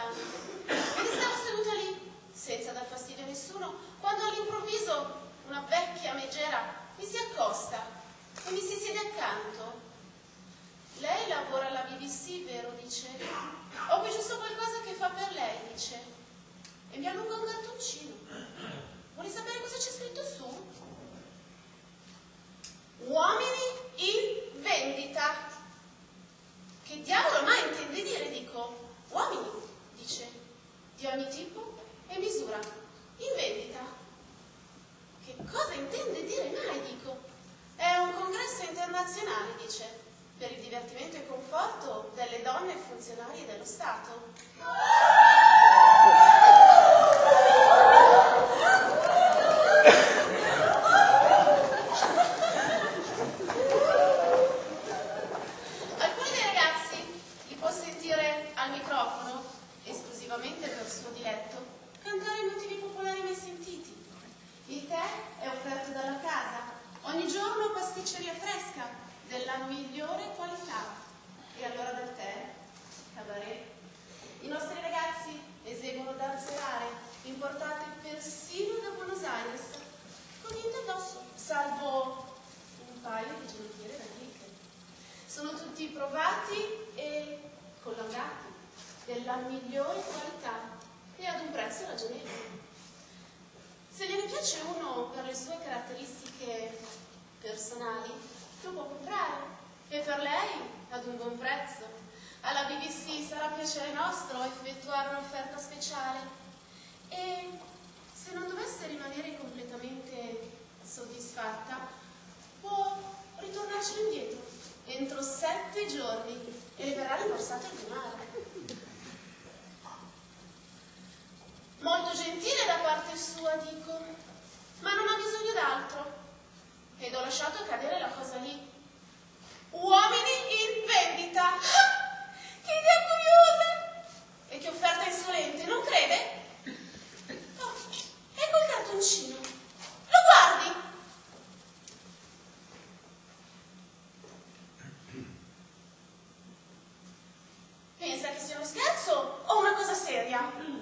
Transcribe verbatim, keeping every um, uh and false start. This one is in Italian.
ristorante e di stare seduta lì, senza dar fastidio a nessuno, quando all'improvviso una vecchia megera mi si accosta e mi si siede accanto. Lei lavora alla B B C, vero? Dice. Ho qui giusto qualcosa che fa per lei, dice. E mi allunga un cartoncino. Vuole sapere cosa c'è scritto su? Uomini in vendita. Che diavolo mai intende dire? Dico. Uomini, dice, di ogni tipo e misura, in vendita. Che cosa intende dire mai? Dico. È un congresso internazionale, dice, per il divertimento e conforto delle donne funzionarie dello Stato. Alcuni dei ragazzi li può sentire al microfono, esclusivamente per suo diletto, cantare i motivi popolari mai sentiti. Il tè è offerto dalla casa, ogni giorno pasticceria fresca, della migliore qualità. E all'ora del tè, cabaret. I nostri ragazzi eseguono danze rare, importate persino da Buenos Aires, con niente addosso, salvo un paio di gioielliere da ricche. Sono tutti provati e collaudati, della migliore qualità e ad un prezzo ragionevole. Se gliene piace uno per le sue caratteristiche personali, lo può comprare, e per lei ad un buon prezzo. Alla B B C sarà piacere nostro effettuare un'offerta speciale, e se non dovesse rimanere completamente soddisfatta, può ritornarci indietro entro sette giorni e le verrà rimborsato il denaro. Molto gentile da parte sua, dico, ma non ha bisogno d'altro. Ed ho lasciato cadere la cosa lì. Uomini in vendita. Che idea curiosa! E che offerta insolente, non crede? Oh, ecco il cartoncino. Lo guardi? Pensa che sia uno scherzo o una cosa seria?